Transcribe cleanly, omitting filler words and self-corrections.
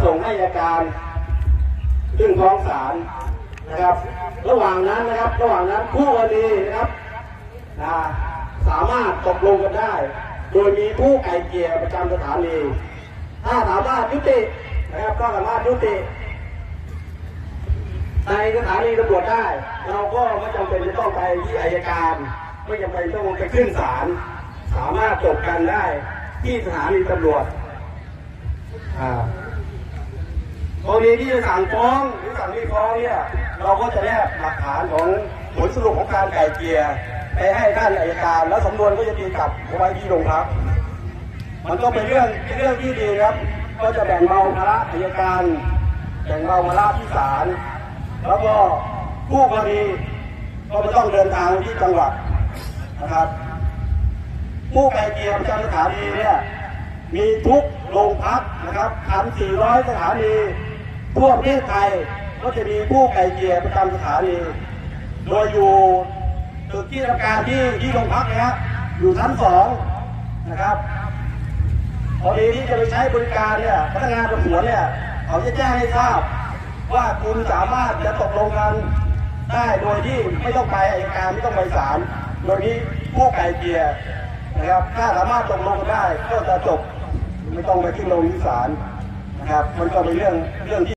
ส่งให้อัยการขึ้นฟ้องศาลนะครับระหว่างนั้นคู่กรณีนะครับสามารถตกลงกันได้โดยมีผู้ไกล่เกลี่ยประจำสถานีถ้าสามารถยุตินะครับก็สามารถยุติในสถานีตำรวจได้เราก็ไม่จำเป็นจะต้องไปที่อัยการไม่จำเป็นต้องไปขึ้นศาลสามารถจบกันได้ที่สถานีตำรวจกรณีที่จะสั่งฟ้องหรือสั่งไม่ฟ้องเนี่ยเราก็จะแนบหลักฐานของผลสรุปของการไกล่เกลี่ยไปให้ท่านอัยการแล้วสำนวนก็จะตีกลับไว้ที่โรงพักมันก็เป็นเรื่องที่ดีครับก็จะแบ่งเบาภาระอัยการแบ่งเบาภาระที่ศาลแล้วก็ผู้กรณีก็ไม่ต้องเดินทางที่จังหวัดนะครับผู้ไกล่เกลี่ยประจำสถานีเนี่ยมีทุกโรงพักนะครับ1,400 สถานีทั่วประเทศไทยก็จะมีผู้ไกล่เกลี่ยประจำสถานีโดยอยู่ตึกที่ทำการที่โรงพักนะครับอยู่ชั้น2นะครับพอดีที่จะไปใช้บริการเนี่ยพนักงานสอบสวนเนี่ยเขาจะแจ้งให้ทราบว่าคุณสามารถจะตกลงกันได้โดยที่ไม่ต้องไปอัยการไม่ต้องไปศาลโดยที่ผู้ไกล่เกลี่ยนะครับถ้าสามารถตกลงกันได้ก็จะจบไม่ต้องไปขึ้นโรงศาลนะครับมันก็เป็นเรื่องที่